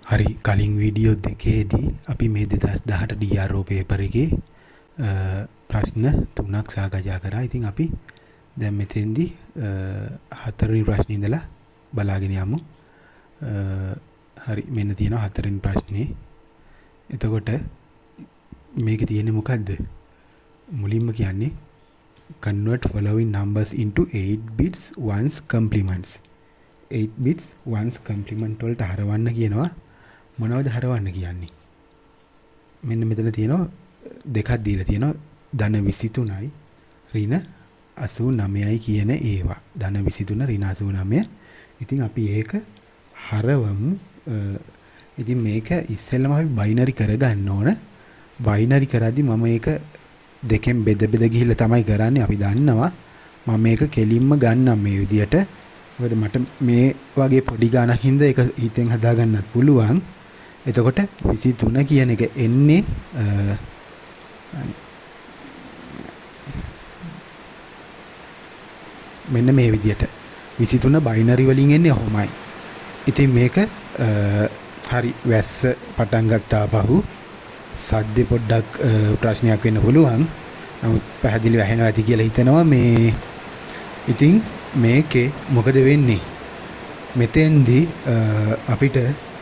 හරි කලින් වීඩියෝ දෙකේදී අපි මේ 2018 DRO පේපර් එකේ ප්‍රශ්න 3ක් සාකච්ඡා කරා. ඉතින් අපි දැන් මෙතෙන්දී හතරවෙනි ප්‍රශ්නේ ඉඳලා බලාගෙන යමු. හරි මෙන්න තියෙනවා හතරවෙනි ප්‍රශ්නේ. එතකොට මේකේ තියෙන්නේ මොකද්ද? මුලින්ම කියන්නේ convert following numbers into 8 bits ones complements. 8 bits ones complement වලට හරවන්න කියනවා. මොනවද හරවන්න කියන්නේ? මෙන්න මෙතන තියෙනවා දෙකක් දීලා තියෙනවා ධන 23යි ඍණ 89යි කියන ඒවා. ධන 23 ඍණ 89. ඉතින් අපි ඒක හරවමු. ඉතින් මේක ඉස්සෙල්ලම අපි බයිනරි කරගන්න ඕන. බයිනරි කරද්දි මම ඒක දෙකෙන් බෙද ගිහිල්ලා තමයි කරන්නේ. අපි දන්නවා මම මේක කෙලින්ම ගන්නම් මේ විදියට. මොකද මට මේ වගේ පොඩි ගානක් හින්දා ඒක හිතෙන් හදා ගන්නත් පුළුවන්. එතකොට 23 කියන එක එන්නේ මෙන්න මේ විදියට 23 බයිනරි වලින් එන්නේ ඔහොමයි. ඉතින් මේක හරි වැස්ස පටන් ගත්තා පහු සද්දේ පොඩ්ඩක් ප්‍රශ්නයක් වෙන්න පුළුවන්. නමුත් පැහැදිලිව ඇහෙනවා ඇති කියලා හිතනවා මේ. ඉතින් මේකේ මොකද වෙන්නේ? මෙතෙන්දී අපිට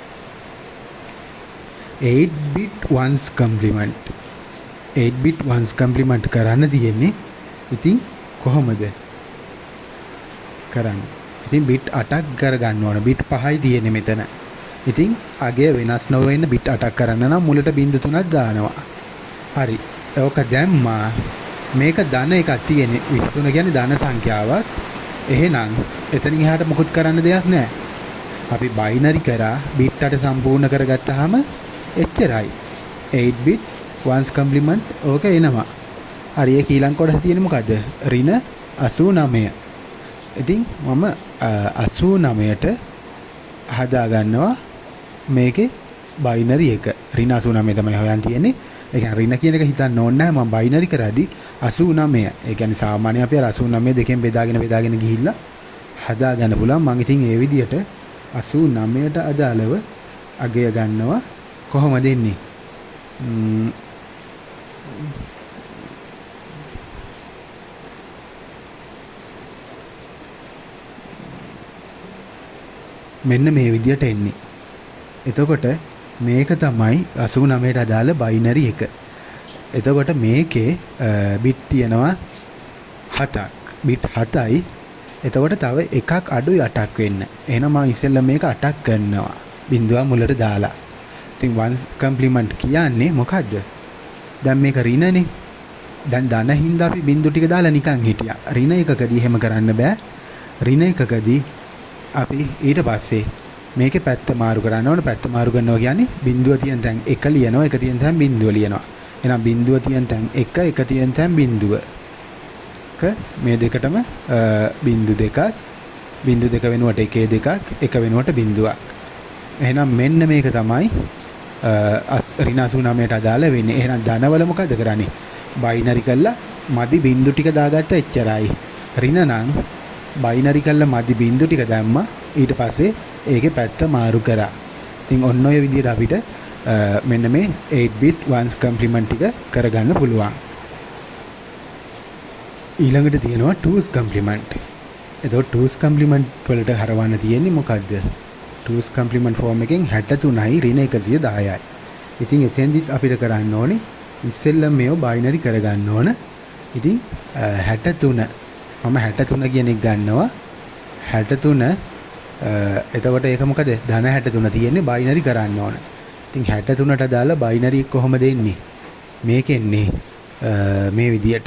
8 bit ones complement 8 bit ones complement කරන්න තියෙන්නේ. ඉතින් කොහොමද කරන්නේ? ඉතින් bit 8ක් කරගන්න ඕන. bit 5යි තියෙන්නේ මෙතන. ඉතින් අගය වෙනස් නොවෙන්න bit 8ක් කරන්න නම් මුලට බිංදු 3ක් දානවා. හරි. ඒක දැම්මා. මේක ධන එකක් තියෙන්නේ. 23 කියන්නේ ධන සංඛ්‍යාවක්. එහෙනම් එතනින් එහාට මොකුත් කරන්න දෙයක් නැහැ. අපි බයිනරි කරා bit 8 සම්පූර්ණ කරගත්තාම එච්චරයි. 8 bit ones complement ඕක එනවා. හරි ඒ ඊළඟ කොටස තියෙන්නේ මොකද්ද? ඍණ 89. ඉතින් මම 89ට හදා ගන්නවා මේකේ බයිනරි එක. ඍණ 89 තමයි හොයන් තියෙන්නේ. ඒ කියන්නේ ඍණ කියන එක හිතන්න ඕනේ නැහැ. මම බයිනරි කරාදී 89. ඒ කියන්නේ සාමාන්‍ය අපි 89 දෙකෙන් බෙදාගෙන ගිහිල්ලා හදා ගන්න පුළුවන්. මම ඉතින් ඒ විදිහට 89ට අදාළව අගය ගන්නවා. කොහොමද එන්නේ? මෙන්න මේ විදියට එන්නේ. එතකොට මේක තමයි 89ට අදාළ බයිනරි එක. එතකොට මේකේ බිට් තියෙනවා 7ක්. බිට් 7යි. එතකොට තව එකක් අඩුයි 8ක් වෙන්න. එහෙනම් මම ඉස්සෙල්ලා මේක 8ක් කරනවා. බිඳුව මුලට දාලා. ඉතින් ones complement කියන්නේ මොකද්ද? දැන් මේක ඍණනේ. දැන් ධන හින්දා අපි බිඳු ටික දාලා නිකන් හිටියා. ඍණ එකකදී එහෙම කරන්න බෑ. ඍණ එකකදී අපි ඊට පස්සේ මේකේ පැත්ත මාරු කරන්න ඕන. පැත්ත මාරු කරනවා කියන්නේ බිඳුව තියෙන තැන් 1 ලියනවා, 1 තියෙන තැන් බිඳුව ලියනවා. එහෙනම් බිඳුව තියෙන තැන් 1, 1 තියෙන තැන් බිඳුව. මේ දෙකටම බිඳු දෙකක්, බිඳු දෙක වෙනුවට 1 දෙකක්, 1 වෙනුවට බිඳුවක්. එහෙනම් මෙන්න මේක තමයි ඍණ 89ට අදාළ වෙන්නේ. එහෙනම් ධනවල මොකද කරන්නේ? බයිනරි කළා මදි බිඳු ටික දාගත්ත එච්චරයි. ඍණ නම් බයිනරි කළා මදි බිඳු ටික දැම්මා. ඊට පස්සේ ඒකේ පැත්ත මාරු කරා. ඉතින් ඔන්න ඔය විදිහට අපිට මෙන්න මේ 8 bit ones complement ටික කරගන්න පුළුවන්. ඊළඟට තියෙනවා 2's complement. එතකොට 2's complement වලට හරවන්න තියෙන්නේ මොකද්ද? 2's complement form එකෙන් 63යි ඍණ 110යි. ඉතින් එතෙන්දිත් අපිට කරන්න ඕනේ ඉස්සෙල්ලම මේව බයිනරි කරගන්න ඕන. ඉතින් 63 මම 63 කියන එක ගන්නවා. 63 එතකොට ඒක මොකද? ධන 63 තියෙන්නේ බයිනරි කරන්න ඕන. ඉතින් 63ට දාලා බයිනරි එක කොහොමද එන්නේ? මේකෙන්නේ මේ විදියට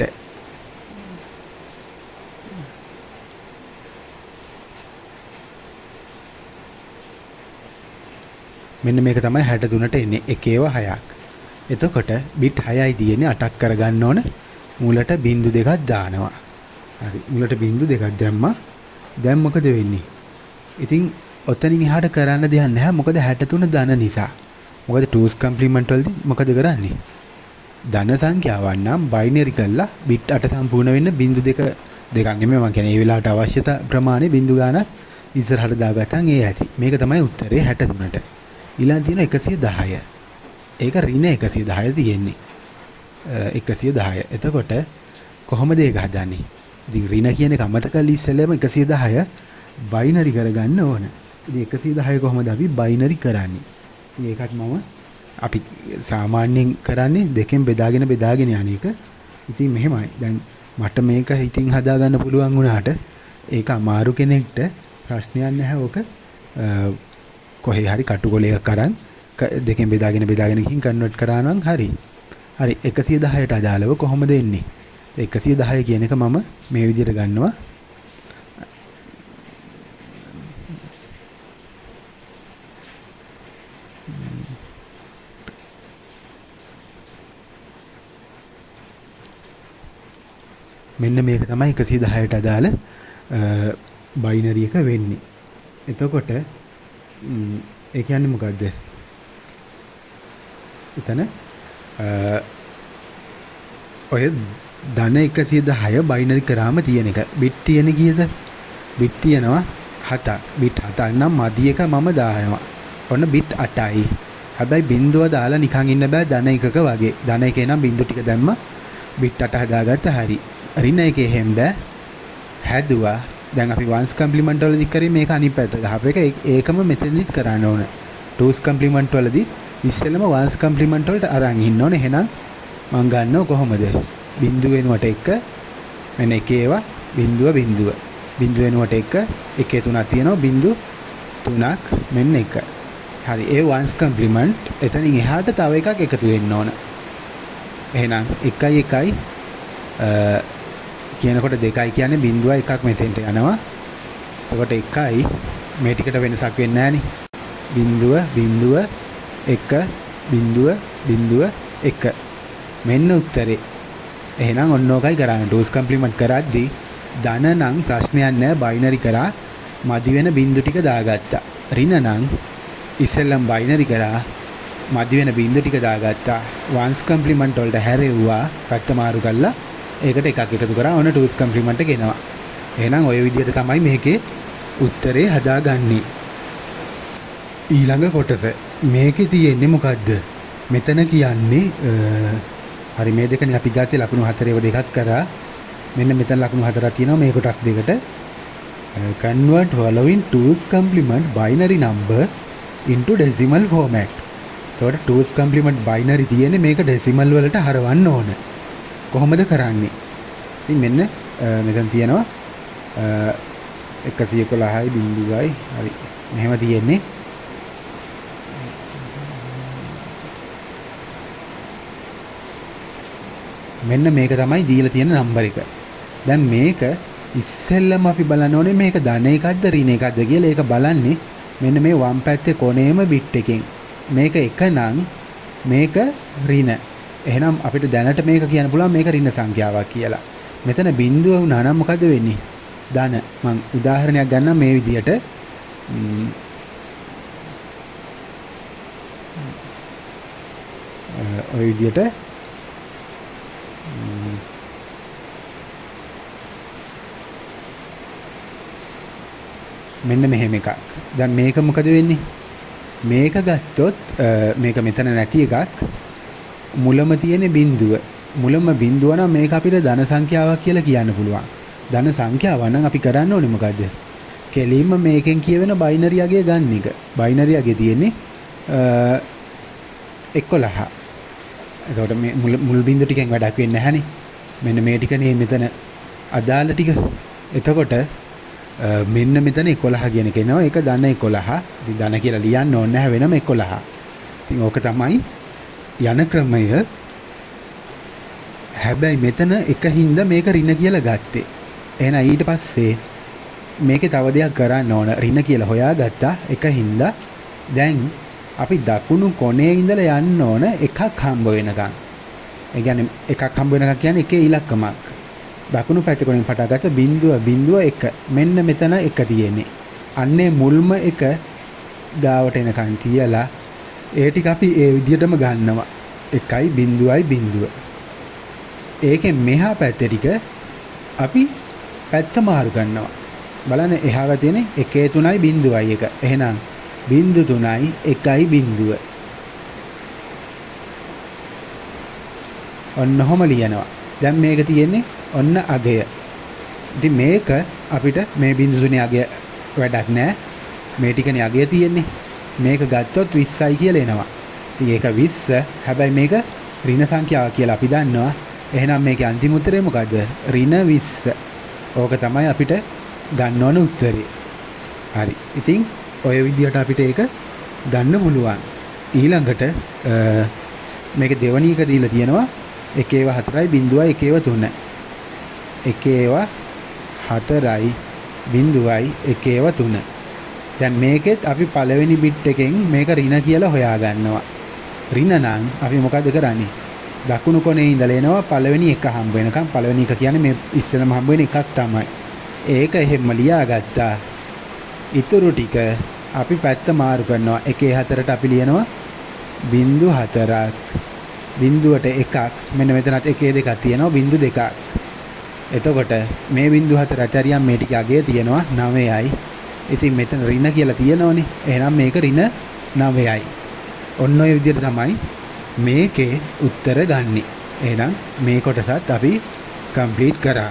මෙන්න මේක තමයි 63ට එන්නේ. එකේව 6ක්. එතකොට බිට් 6යි තියෙන්නේ 8ක් කරගන්න ඕන. මුලට බිංදු දෙකක් දානවා. හරි. මුලට බිංදු දෙකක් දැම්මා. දැන් මොකද වෙන්නේ? ඉතින් ඔතනින් එහාට කරන්න දෙයක් නැහැ. මොකද 63 ධන නිසා. මොකද 2's complement වලදී මොකද කරන්නේ? ධන සංඛ්‍යාවන් නම් බයිනරි කරලා බිට් 8 සම්පූර්ණ වෙන්න බිංදු දෙකක් නෙමෙයි මම කියන්නේ. ඒ වෙලාවට අවශ්‍යතා ප්‍රමාණය බිංදු ගානක් ඉස්සරහට දාගත්තන් ඒ ඇති. මේක තමයි උත්තරේ 63ට. ඊළඟ තියෙන 110. ඒක ඍණ 110 තියෙන්නේ. 110. එතකොට කොහොමද ඒක හදන්නේ? ඉතින් ඍණ කියන එක අමතක කරලා ඉස්සෙල්ලාම 110 බයිනරි කරගන්න ඕන. ඉතින් 110 කොහොමද අපි බයිනරි කරන්නේ? ඉතින් ඒකත් මම අපි සාමාන්‍යයෙන් කරන්නේ දෙකෙන් බෙදාගෙන යන එක. ඉතින් මෙහෙමයි. දැන් මට මේක හිතින් හදාගන්න පුළුවන් වුණාට ඒක අමාරු කෙනෙක්ට ප්‍රශ්නයක් නැහැ. ඕක කොහේ හරි කටුකොලයක් අරන් දෙකෙන් බෙදාගෙන ගිහින් කන්වර්ට් කරා නම් හරි. හරි 110ට අදාළව කොහොමද එන්නේ? 110 කියන එක මම මේ විදිහට ගන්නවා. මෙන්න මේක තමයි 110ට අදාළ බයිනරි එක වෙන්නේ. එතකොට ඒ කියන්නේ මොකද්ද? එතන ඔය ධන 110 බයිනරි කරාම තියෙන එක. බිට් තියෙන කීයද? බිට් තියෙනවා 7ක්. බිට් 7ක් නම් මදි එක මම දානවා. ඔන්න බිට් 8යි. හැබැයි බිඳුව දාලා නිකන් ඉන්න බෑ ධන එකක වගේ. ධන එකේ නම් බිඳු ටික දැම්ම බිට් 8 හදාගත්ත හරි. ඍණ එකේ හැම බෑ හැදුවා. දැන් අපි වන්ස් කම්ප්ලිමන්ට් වලදී කරේ මේක අනිත් පැත්ත ගහපු එක. ඒකම මෙතනදිත් කරන්න ඕන. ටූස් කම්ප්ලිමන්ට් වලදී ඉස්සෙල්ලම වන්ස් කම්ප්ලිමන්ට් වලට අරන් ඉන්න ඕනේ. එහෙනම් මම ගන්නව කොහොමද? බිඳුව වෙනුවට 1 මෙන්න එකේ ඒවා බිඳුව වෙනුවට 1 එකේ 3ක් තියෙනවා බිඳු 3ක් මෙන්න 1. හරි ඒ වන්ස් කම්ප්ලිමන්ට් එතනින් එහාට තව එකක් එකතු වෙන්න ඕන. එහෙනම් 1 1 කියනකොට 2යි කියන්නේ බිඳුව එකක් මෙතෙන්ට යනවා. එතකොට 1යි මේ ටිකට වෙනසක් වෙන්නේ නැහනේ. බිඳුව 1 බිඳුව 1 මෙන්න උත්තරේ. එහෙනම් ඔන්න ඔකයි කරන්නේ. ටූස් කම්ප්ලිමන්ට් කරද්දී ධන නම් ප්‍රශ්නයක් නැහැ. බයිනරි කරා මදි වෙන බිඳු ටික දාගත්තා. ඍණ නම් ඉස්සෙල්ලම බයිනරි කරා මදි වෙන බිඳු ටික දාගත්තා. වන්ස් කම්ප්ලිමන්ට් වලට හැරෙව්වා පැත්ත මාරු කරලා ඒකට එකක් එකතු කරා. ඔන්න ටූස් කම්ප්ලිමන්ට් එක එනවා. එහෙනම් ওই විදිහට තමයි මේකේ උත්තරේ හදාගන්නේ. ඊළඟ කොටස මේකේ තියෙන්නේ මොකද්ද? මෙතන කියන්නේ හරි මේ දෙකනේ අපි ගත්තේ ලකුණු 4 ඒව දෙකක් කරා. මෙන්න මෙතන ලකුණු 4ක් තියෙනවා මේ කොටස් දෙකට. convert following two's complement binary number into decimal format. එතකොට two's complement binary තියෙන්නේ මේක decimal වලට හරවන්න ඕන. කොහොමද කරන්නේ? ඉතින් මෙන්න මෙතන තියෙනවා 111යි බිඳුවයි හරි මෙහෙම තියෙන්නේ. මෙන්න මේක තමයි දීලා තියෙන නම්බර එක. දැන් මේක ඉස්සෙල්ලම අපි බලන්න ඕනේ මේක ධන එකක්ද ඍණ එකක්ද කියලා. ඒක බලන්නේ මෙන්න මේ වම් පැත්තේ කොනේම බිට් එකෙන්. මේක 1 නම් මේක ඍණ. එහෙනම් අපිට දැනට මේක කියන්න පුළුවන් මේක ඍණ සංඛ්‍යාවක් කියලා. මෙතන බිඳුව වුණා නම් මොකද වෙන්නේ? ධන. මම උදාහරණයක් ගන්නම් මේ විදියට. ඔය විදියට මෙන්න මෙහෙම එකක්. දැන් මේක මොකද වෙන්නේ? මේක ගත්තොත් මේක මෙතන නැති එකක්. මුලම තියෙන බිඳුව. මුලම බිඳුව නම් මේක අපිට ධන සංඛ්‍යාවක් කියලා කියන්න පුළුවන්. ධන සංඛ්‍යාව නම් අපි කරන්න ඕනේ මොකද්ද? කෙලින්ම මේකෙන් කියවෙන බයිනරි අගය ගන්න එක. බයිනරි අගය තියෙන්නේ 11. එතකොට මේ මුල් බිඳු ටිකෙන් වැඩක් වෙන්නේ නැහනේ. මෙන්න මේ ටිකනේ මෙතන අදාළ ටික. එතකොට මෙන්න මෙතන 11 කියන එක එනවා. ඒක ධන 11. ඉතින් ධන කියලා ලියන්න ඕනේ නැහැ වෙනම 11. ඉතින් ඕක තමයි යන ක්‍රමය. හැබැයි මෙතන එකින්ද මේක ඍණ කියලා ගත්තේ. එහෙනම් ඊට පස්සේ මේකේ තව දෙයක් කරන්න ඕන. ඍණ කියලා හොයාගත්තා එකින්ද. දැන් අපි දකුණු කොනේ ඉඳලා යන්න ඕන එකක් හම්බ වෙනකන්. ඒ කියන්නේ එකක් හම්බ වෙනකන් කියන්නේ එකේ ඉලක්කමක්. දකුණු පැත්තේ කොනෙන් පටන් ගත්ත බිඳුව 1. මෙන්න මෙතන 1 තියෙන්නේ. අන්නේ මුල්ම එක ගාවට එනකන් තියලා ඒ ටික අපි ඒ විදිහටම ගන්නවා. 1යි බිඳුවයි බිඳුව. ඒකෙන් මෙහා පැත්තේ ටික අපි පැත්ත මාරු කරනවා. බලන්න එහාව තියෙන්නේ 1 3යි බිඳුවයි 1. එහෙනම් බිංදු 3යි 1යි බිංදුව. ඔන්න ඔහම ලියනවා. දැන් මේක තියෙන්නේ ඔන්න අගය. ඉතින් මේක අපිට මේ බිංදු 3 අගය වැඩක් නැහැ. මේ ටිකනේ අගය තියෙන්නේ. මේක ගත්තොත් 20යි කියලා එනවා. ඉතින් ඒක 20. හැබැයි මේක ඍණ සංඛ්‍යාව කියලා අපි දන්නවා. එහෙනම් මේකේ අන්තිම උත්තරේ මොකද්ද? ඍණ 20. ඕක තමයි අපිට ගන්න ඕන උත්තරේ. හරි. ඉතින් ඔය විදිහට අපිට ඒක ගන්න පුළුවන්. ඊළඟට මේක දෙවනි එක දීලා තියෙනවා 1/4යි බිංදුවයි 1/3. 1/4යි බිංදුවයි 1/3. දැන් මේකෙත් අපි පළවෙනි බිට් එකෙන් මේක ඍණ කියලා හොයා ගන්නවා. ඍණ නම් අපි මොකද කරන්නේ? දකුණු කොනේ ඉඳලා එනවා පළවෙනි එක හම්බ වෙනකම්. පළවෙනි එක කියන්නේ මේ ඉස්සෙල්ලාම හම්බ වෙන එකක් තමයි. ඒක එහෙම ලියාගත්තා. ඊටු ටික අපි පැත්ත මාරු කරනවා. 1/4ට අපි ලියනවා බිංදු 4ක්. බිංදුවට එකක්. මෙන්න මෙතනත් 1/2ක් තියෙනවා බිංදු 2ක්. එතකොට මේ බිංදු 4 අතරියම් මේ ටික අගය තියෙනවා 9යි. ඉතින් මෙතන ඍණ කියලා තියෙනවනේ. එහෙනම් මේක ඍණ 9යි. ඔන්න ඔය විදිහට තමයි මේකේ උත්තර ගන්නෙ. එහෙනම් මේ කොටසත් අපි කම්ප්ලීට් කරා.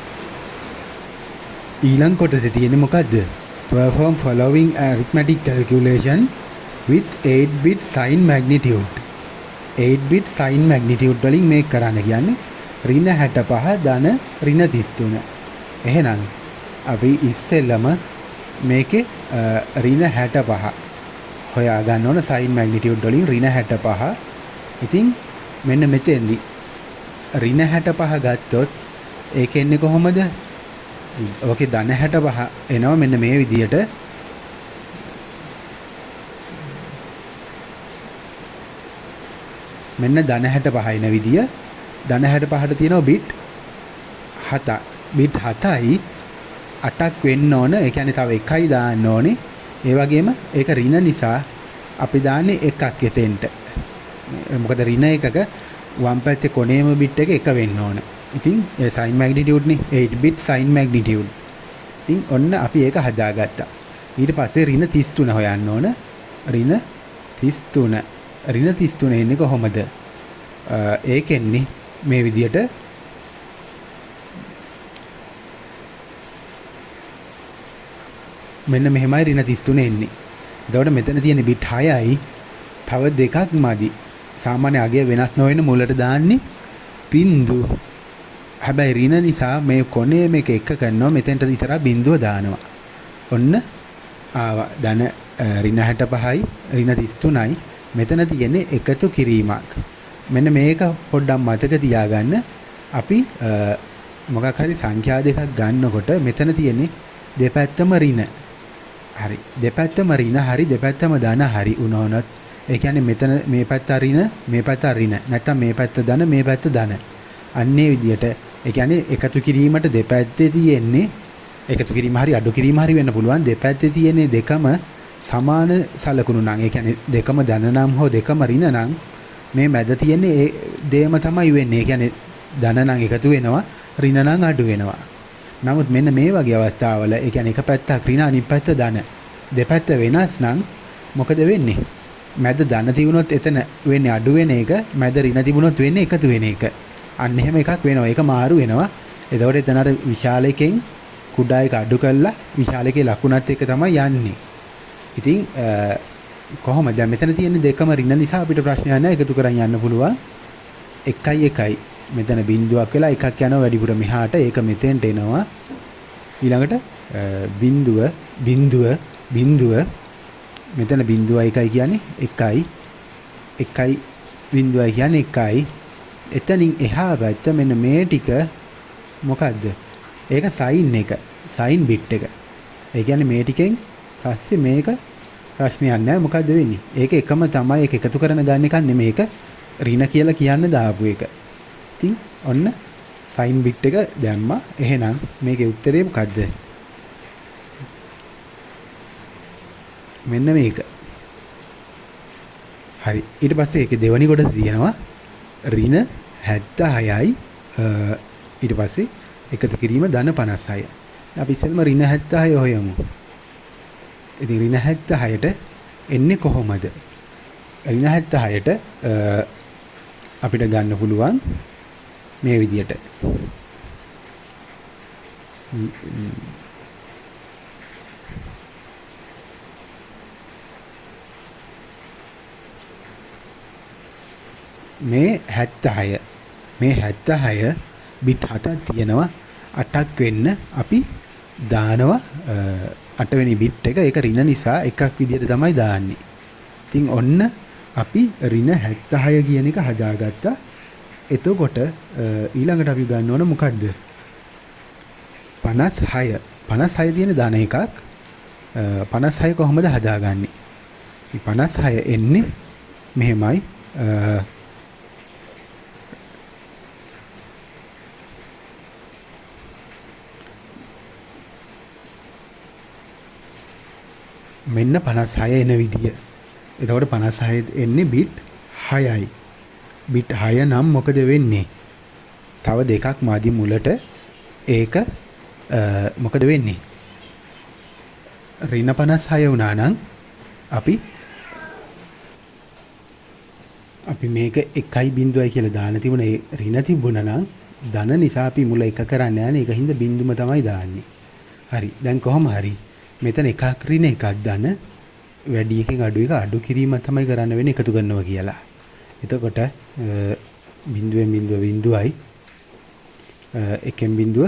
ඊළඟ කොටසේ තියෙන්නේ මොකද්ද? Perform following arithmetic calculation with 8-bit sign magnitude. 8-bit sign magnitude වලින් මේක කරන්න කියන්නේ ඍණ 65 ධන ඍණ 33. එහෙනම් අපි ඉස්සෙල්ලම මේකේ ඍණ 65 හොයා ගන්න ඕන sign magnitude වලින් ඍණ 65. ඉතින් මෙන්න මෙතෙන්දි ඍණ 65 ගත්තොත් ඒක එන්නේ කොහොමද? ඕකේ ධන 65 එනවා මෙන්න මේ විදියට. මෙන්න ධන 65 එන විදිය. ධන 65ට තියෙනවා බිට් 7. බිට් 7යි 8ක් වෙන්න ඕන. ඒ කියන්නේ තව එකයි දාන්න ඕනේ. ඒ වගේම ඒක ඍණ නිසා අපි දාන්නේ එකක් එතෙන්ට. මොකද ඍණ එකක වම් පැත්තේ කොනේම බිට් එක එක වෙන්න ඕන. ඉතින් ඒ sign magnitude නේ 8 bit sign magnitude. ඉතින් ඔන්න අපි ඒක හදාගත්තා. ඊට පස්සේ ඍණ 33 හොයන්න ඕන. ඍණ 33. ඍණ 33 එන්නේ කොහොමද? ඒකෙන්නේ මේ විදියට මෙන්න මෙහෙමයි ඍණ 33 එන්නේ. එතකොට මෙතන තියෙන බිට් 6යි තව දෙකක් මදි. සාමාන්‍ය අගය වෙනස් නොවෙන මුලට දාන්නේ බිංදු. හැබැයි ඍණ නිසා මේ කොනේ මේක එක කරනවා මෙතෙන්ට විතරක් බිංදුව දානවා. ඔන්න ආවා. ධන ඍණ 65යි ඍණ 33යි මෙතන තියෙන්නේ එකතු කිරීමක්. මෙන්න මේක පොඩ්ඩක් මතක තියාගන්න. අපි මොකක් හරි සංඛ්‍යා දෙකක් ගන්නකොට මෙතන තියෙන්නේ දෙපැත්තම ඍණ. හරි. දෙපැත්තම ඍණ හරි දෙපැත්තම ධන හරි වුණොත් ඒ කියන්නේ මෙතන මේ පැත්ත ඍණ මේ පැත්ත ඍණ නැත්නම් මේ පැත්ත ධන මේ පැත්ත ධන. අන්නේ විදියට ඒ කියන්නේ එකතු කිරීමට දෙපැත්තේ තියෙන්නේ එකතු කිරීම හරි අඩු කිරීම හරි වෙන්න පුළුවන්. දෙපැත්තේ තියෙන්නේ දෙකම සමාන සලකුණු නම් ඒ කියන්නේ දෙකම ධන නම් හෝ දෙකම ඍණ නම් මේ මැද තියෙන්නේ ඒ දෙයම තමයි වෙන්නේ. ඒ කියන්නේ ධන නම් එකතු වෙනවා ඍණ නම් අඩු වෙනවා. නමුත් මෙන්න මේ වගේ අවස්ථාවල ඒ කියන්නේ එක පැත්තක් ඍණ අනිත් පැත්ත ධන දෙපැත්ත වෙනස් නම් මොකද වෙන්නේ? මැද ධන තිබුණොත් එතන වෙන්නේ අඩු වෙන එක, මැද ඍණ තිබුණොත් වෙන්නේ එකතු වෙන එක. අන්න එහෙම එකක් වෙනවා. ඒක මාරු වෙනවා. එතකොට එතන අර විශාල එකෙන් කුඩා එක අඩු කරලා විශාල එකේ ලකුණත් එක තමයි යන්නේ. ඉතින් කොහොමද දැන් මෙතන තියෙන දෙකම ඍණ නිසා අපිට ප්‍රශ්නයක් නැහැ. එකතු කරන් යන්න පුළුවන්. 1යි 1යි මෙතන බිංදුවක් වෙලා එකක් යනවා වැඩිපුර මෙහාට. ඒක මෙතෙන්ට එනවා. ඊළඟට බිංදුව මෙතන බිංදුවයි 1යි කියන්නේ 1යි 1යි බිංදුවයි කියන්නේ 1යි. එතනින් එහා පැත්ත මෙන්න මේ ටික මොකද්ද? ඒක සයින් එක. සයින් බිට් එක. ඒ කියන්නේ මේ ටිකෙන් පස්සේ මේක ප්‍රශ්නයක් නැහැ. මොකද්ද වෙන්නේ? ඒක එකම තමයි. ඒක එකතු කරන ගන්න එකක් නෙමෙයි. ඒක ඍණ කියලා කියන්න දාපු එක. ඉතින් ඔන්න සයින් බිට් එක දැම්මා. එහෙනම් මේකේ උත්තරේ මොකද්ද? මෙන්න මේක. හරි. ඊට පස්සේ ඒකේ දෙවනි කොටස තියෙනවා ඍණ 76යි ඊට පස්සේ එකතු කිරීම ධන 56යි. අපි ඉස්සෙල්ම ඍණ 76 හොයමු. ඉතින් ඍණ 76ට එන්නේ කොහොමද? ඍණ 76ට අපිට ගන්න පුළුවන් මේ විදියට. මේ 76 බිට් 7ක් තියෙනවා. 8ක් වෙන්න අපි දානවා 8 වෙනි බිට් එක. ඒක ඍණ නිසා එකක් විදියට තමයි දාන්නේ. ඉතින් ඔන්න අපි ඍණ 76 කියන එක හදාගත්තා. එතකොට ඊළඟට අපි ගන්න ඕන මොකද්ද? 56 තියෙන ධන එකක්. 56 කොහොමද හදාගන්නේ? 56 එන්නේ මෙහෙමයි. මෙන්න 56 එන විදිය. එතකොට 56 එන්නේ බිට් 6යි. බිට් 6 නම් මොකද වෙන්නේ? තව දෙකක් මදි මුලට. ඒක මොකද වෙන්නේ? ඍණ 56 වුණා නම් අපි මේක 1.0යි කියලා දාන්න තිබුණා. ඒ ඍණ තිබුණා නම් ධන නිසා අපි මුල එක කරන්නේ නැහැ නේ. ඒක හින්දා බින්දුම තමයි දාන්නේ. හරි. දැන් කොහොම හරි මෙතන එකක් ඍණ එකක් ධන වැඩි එකකින් අඩු එක අඩු කිරීම තමයි කරන්න වෙන්නේ එකතු කරනවා කියලා. එතකොට බිඳුවෙන් බිඳුවයි එකෙන් බිඳුව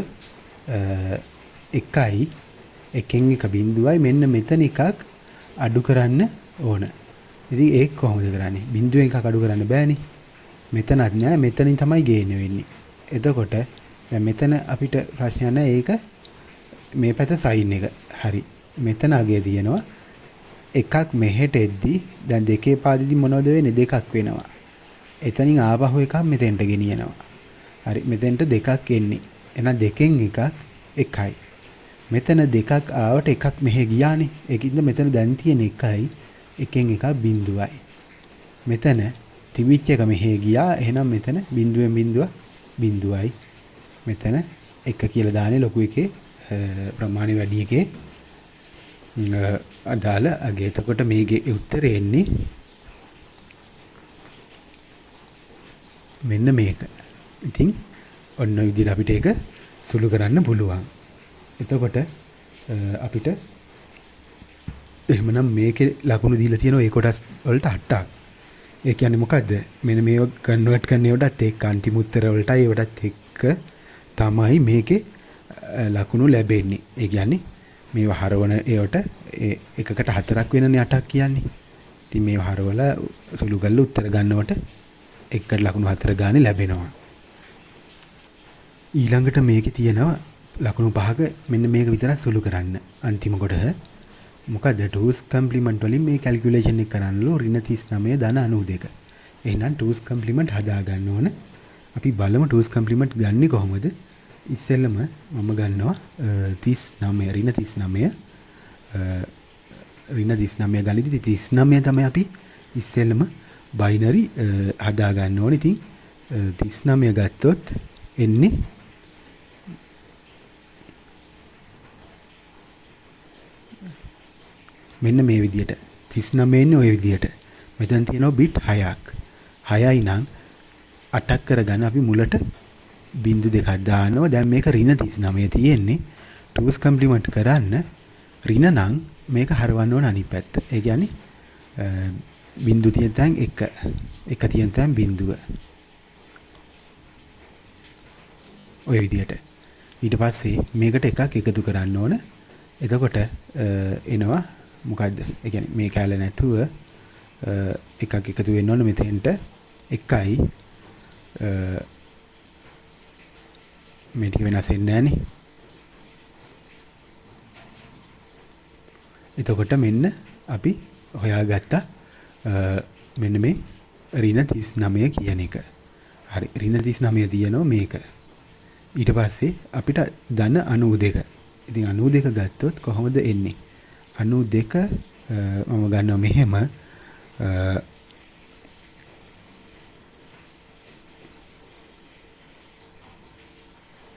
එකයි එකෙන් එක බිඳුවයි මෙන්න මෙතන එකක් අඩු කරන්න ඕන. ඉතින් ඒක කොහොමද කරන්නේ? බිඳුවෙන් එකක් අඩු කරන්න බෑනේ. මෙතනත් නෑ මෙතනින් තමයි ගේන්න වෙන්නේ. එතකොට දැන් මෙතන අපිට ප්‍රශ්නයක් නෑ. ඒක මේ පැත්ත සයින් එක. හරි. මෙතන අගේ තියෙනවා එකක් මෙහෙට එද්දි දැන් දෙකේ පාදෙදි මොනවද වෙන්නේ? දෙකක් වෙනවා. එතනින් ආපහු එකක් මෙතෙන්ට ගෙනියනවා. හරි. මෙතෙන්ට දෙකක් එන්නේ. එහෙනම් දෙකෙන් එකක් එකයි. මෙතන දෙකක් ආවට එකක් මෙහෙ ගියානේ. ඒකින්ද මෙතන දැන් තියෙන එකයි එකෙන් එකක් බිඳුවයි. මෙතන තිබිච්ච එක මෙහෙ ගියා. එහෙනම් මෙතන බිඳුවෙන් බිඳුවයි. මෙතන එක කියලා දාන්නේ ලොකු එකේ ප්‍රමාණය වැඩි එකේ අදාළ අගේ. එතකොට මේකේ උත්තරේ එන්නේ මෙන්න මේක. ඉතින් ඔන්න විදිහට අපිට ඒක සුළු කරන්න පුළුවන්. එතකොට අපිට එහෙමනම් මේකේ ලකුණු දීලා තියෙනවා ඒ කොටස් වලට 8ක්. ඒ කියන්නේ මොකද්ද? මෙන්න මේව කන්වර්ට් කරන ඒවටත් එක්ක අන්තිම උත්තර වලටයි ඒවටත් එක්ක තමයි මේකේ ලකුණු ලැබෙන්නේ. ඒ කියන්නේ මේව හරවන ඒවට එකකට 4ක් වෙනනේ 8ක් කියන්නේ. ඉතින් මේව හරවලා සුළු කරලා උත්තර ගන්නවට එකට ලකුණු 4 ගානේ ලැබෙනවා. ඊළඟට මේකේ තියෙනවා ලකුණු 5ක මෙන්න මේක විතරක් සුළු කරන්න. අන්තිම කොටස මොකද 2's complement වලින් මේ කැල්කියුලේෂන් එක කරන්නලු ඍණ 39 ධන 92. එහෙනම් 2's complement හදා ගන්න ඕන. අපි බලමු 2's complement ගන්නේ කොහොමද? ඉස්සෙල්ලම මම ගන්නවා 39 ඍණ 39 ගනිද්දි 39 තමයි අපි ඉස්සෙල්ලම බයිනරි හදා ගන්න ඕනේ. ඉතින් 39 ගත්තොත් එන්නේ මෙන්න මේ විදියට 39 එන්නේ ওই විදියට. මෙතන තියෙනවා බිට් 6ක්. 6යි නම් 8ක් කරගන්න අපි මුලට බිංදු දෙකක් දානවා. දැන් මේක ඍණ 39 තියෙන්නේ. 2's complement කරන්න ඍණ නම් මේක හරවන්න ඕන අනිත් පැත්ත. ඒ කියන්නේ බිංදු තියෙන තැන් එක තියෙන තැන් බිංදුව. ඔය විදියට. ඊට පස්සේ මේකට එකක් එකතු කරන්න ඕන. එතකොට එනවා මොකද්ද? ඒ කියන්නේ මේ කැල නැතුව එකක් එකතු වෙන්න ඕන මෙතෙන්ට එකයි මේ ටික වෙනස් වෙන්නේ නැහනේ. එතකොට මෙන්න අපි හොයාගත්ත මෙන්න මේ ඍණ 39 කියන එක. හරි. ඍණ 39 තියෙනවා මේක. ඊට පස්සේ අපිට ධන 92. ඉතින් 92 ගත්තොත් කොහොමද එන්නේ? 92 මම ගන්නවා මෙහෙම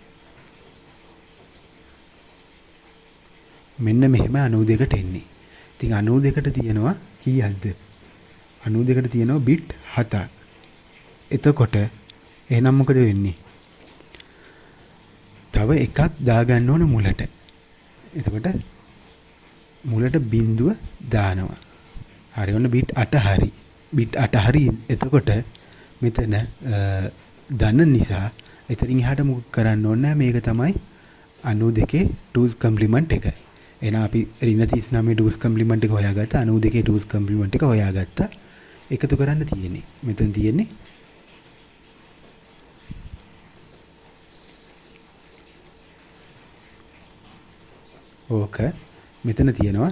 මෙන්න මෙහෙම 92ට එන්නේ. ඉතින් 92ට තියෙනවා කීයක්ද? 92ට තියෙනවා බිට් 7ක්. එතකොට එහෙනම් මොකද වෙන්නේ? තව එකක් දාගන්න ඕන මුලට. එතකොට මුලට බිඳුව දානවා. හරි ඔන්න බිට් 8 හරි. බිට් 8 හරි. එතකොට මෙතන දන්න නිසා එතනින් එහාට මොකක් කරන්න ඕනේ නැහැ. මේක තමයි 92 2's කම්ප්ලිමන්ට් එක. එහෙනම් අපි ඍණ 39 2's කම්ප්ලිමන්ට් එක හොයාගත්තා. 92 2's කම්ප්ලිමන්ට් එක හොයාගත්තා. එකතු කරන්න තියෙන්නේ. මෙතන තියෙන්නේ ඕක මෙතන තියෙනවා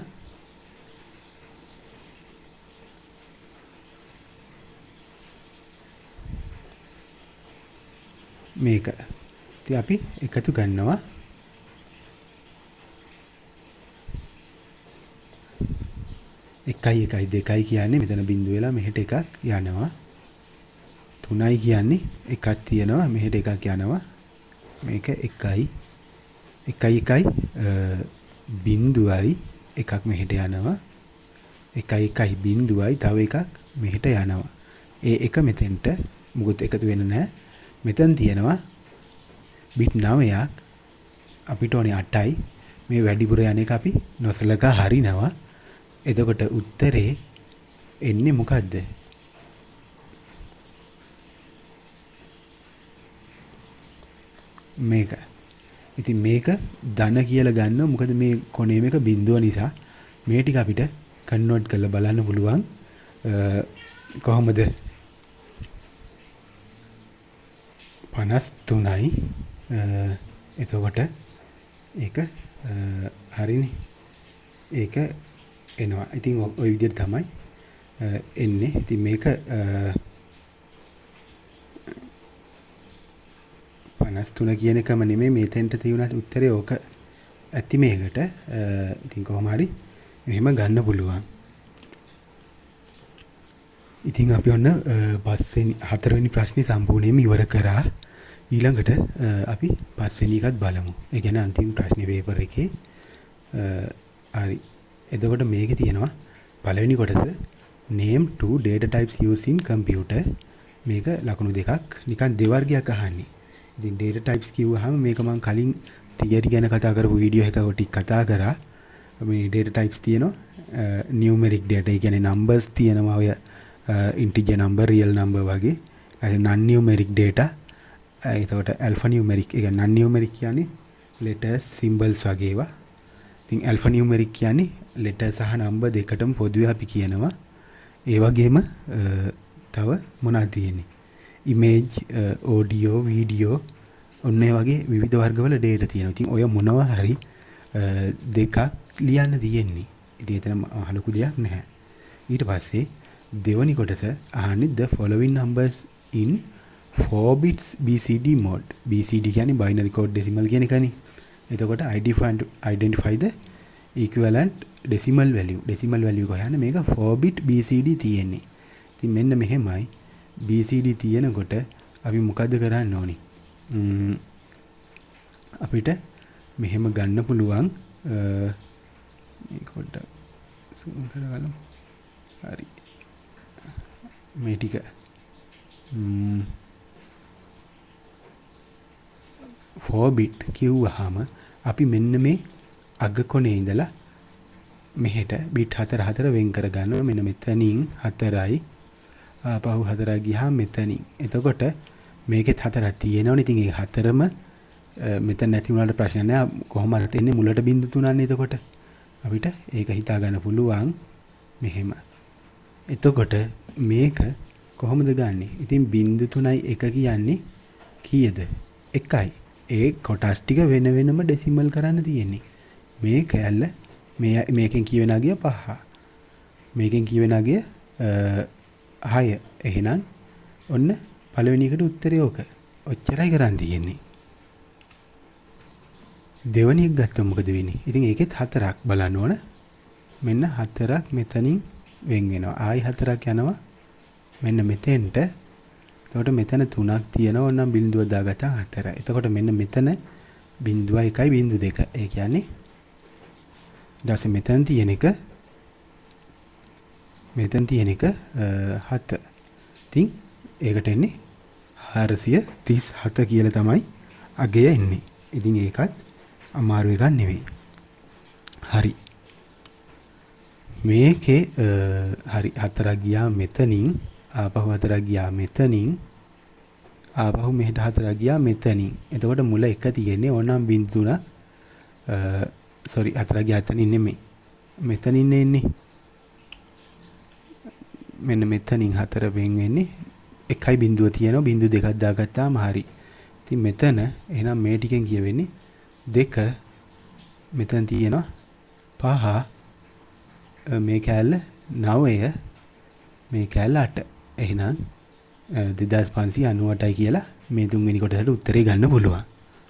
මේක. ඉතින් අපි එකතු ගන්නවා. එකයි එකයි දෙකයි කියන්නේ මෙතන බිඳු වෙලා මෙහෙට එකක් යනවා. 3යි කියන්නේ එකක් තියෙනවා මෙහෙට එකක් යනවා. මේක එකයි එකයි බිඳුවයි එකක් මෙහෙට යනවා. එකයි බිඳුවයි තව එකක් මෙහෙට යනවා. ඒ එක මෙතෙන්ට මොකද එකතු වෙන්නේ නැහැ. මෙතන තියෙනවා බිට් 9ක්. අපිට ඕනේ 8යි. මේ වැඩිපුර යන එක අපි නොසලකා හරිනවා. එතකොට උත්තරේ එන්නේ මොකද්ද? මේක. ඉතින් මේක ධන කියලා ගන්නවා. මොකද මේ කොනේ මේක බිඳුව නිසා මේ ටික අපිට කන්වර්ට් කරලා බලන්න පුළුවන් කොහොමද 53යි. එතකොට ඒක හරිනේ. ඒක එනවා. ඉතින් ওই විදිහට තමයි එන්නේ. ඉතින් මේක 53 කියන එකම නෙමෙයි මේතෙන්ට තියුණා උත්තරේ ඕක ඇති මේකට. ඉතින් කොහොම හරි මෙහෙම ගන්න පුළුවන්. ඉතින් අපි ඔන්න හතරවෙනි ප්‍රශ්නේ සම්පූර්ණයෙන්ම ඉවර කරා. ඊළඟට අපි පස්වෙනි එකත් බලමු. ඒ කියන්නේ අන්තිම ප්‍රශ්නේ පේපර් එකේ. හරි. එතකොට මේකේ තියෙනවා පළවෙනි කොටස name two data types used in computer. මේක ලකුණු දෙකක් නිකන් දෙවර්ගයක් අහන්නේ. ඉතින් data types කිව්වහම මේක මම කලින් theory ගැන කතා කරපු වීඩියෝ එකක ටික කතා කරා. මේ data types තියෙනවා numeric data. ඒ කියන්නේ numbers තියෙනවා ඔය integer number, real number වගේ. ඒ non numeric data. එතකොට alphanumeric. ඒ කියන්නේ non numeric කියන්නේ letters, symbols වගේ ඒවා. ඉතින් alphanumeric කියන්නේ letter සහ number දෙකටම පොදුවේ අපි කියනවා. ඒ වගේම තව මොනවද තියෙන්නේ? image, audio, video ඔන්න ඒ වගේ විවිධ වර්ගවල data තියෙනවා. ඉතින් ඔය මොනවා හරි දෙකක් ලියන්න තියෙන්නේ. ඉතින් එතන අහලුකු දෙයක් නැහැ. ඊට පස්සේ දෙවනි කොටස අහන්නේ the following numbers in 4 bits BCD mode. BCD කියන්නේ binary code decimal කියන එකනේ. එතකොට identify the equivalent decimal value. decimal value කොහොමද මේක 4 bit BCD තියෙන්නේ. ඉතින් මෙන්න මෙහෙමයි BCD තියෙනකොට අපි මොකද්ද කරන්න ඕනේ? අපිට මෙහෙම ගන්න පුළුවන් මේක පොඩ්ඩක් zoom කරගන්න. හරි. මේ ටික 4 bit කිව්වහම අපි මෙන්න මේ අග කොනේ ඉඳලා මෙහෙට bit 4 වෙන් කර ගන්නවා. මෙන්න මෙතනින් 4යි ආපහු 4 ගියාම මෙතනින්. එතකොට මේකෙත් 4ක් තියෙනවනේ. ඉතින් ඒ 4ම මෙතන නැති වුණාට ප්‍රශ්න නැහැ. කොහොමද එන්නේ මුලට බිංදු 3න්නේ. එතකොට අපිට ඒක හිතා ගන්න පුළුවන් මෙහෙම. එතකොට මේක කොහොමද ගන්නෙ? ඉතින් බිංදු 3යි 1 කියන්නේ කීයද? 1යි. ඒ කොටස් ටික වෙන වෙනම ඩෙසිමල් කරන්න තියෙන්නේ. මේ කැල්ල මේකෙන් කියවෙන අගය 5. මේකෙන් කියවෙන අගය 6. එහෙනම් ඔන්න පළවෙනි එකට උත්තරේ ඕක. ඔච්චරයි කරන් තියෙන්නේ. දෙවෙනි එක ගත්තොත් මොකද වෙන්නේ? ඉතින් ඒකෙත් 4ක් බලන්න ඕන. මෙන්න 4ක් මෙතනින් වෙන් වෙනවා. ආයි 4ක් යනවා. මෙන්න මෙතෙන්ට. එතකොට මෙතන 3ක් තියෙනවා. ඕනම් බිඳුව දාගත්තා 4. එතකොට මෙන්න මෙතන බිඳුව 1යි බිඳුව 2. ඒ කියන්නේ ඊට පස්සේ මෙතන තියෙන එක මෙතන තියෙන එක 7. ඉතින් ඒකට එන්නේ 437 කියලා තමයි අගය එන්නේ. ඉතින් ඒකත් අමාරු එකක් නෙවෙයි. හරි. මේකේ හරි 4ක් ගියා මෙතනින් ආපහු 4ක් ගියා මෙතනින් ආපහු මෙහෙට 4ක් ගියා මෙතනින්. එතකොට මුල 1 තියෙන්නේ ඕනම් බිංදු 3 sorry 4ක් ගියා එතනින් නෙමෙයි. මෙතනින් එන්නේ. මෙන්න මෙතනින් 4 වෙන් වෙන්නේ. එකයි බිංදුව තියෙනවා. බිංදු දෙකක් දාගත්තාම හරි. ඉතින් මෙතන එහෙනම් මේ ටිකෙන් කියවෙන්නේ 2 මෙතන තියෙනවා 5 මේ කැල්ල 9 මේ කැල්ල 8. එහෙනම් 2598යි කියලා මේ තුන්වෙනි කොටසට උත්තරේ ගන්න පුළුවන්.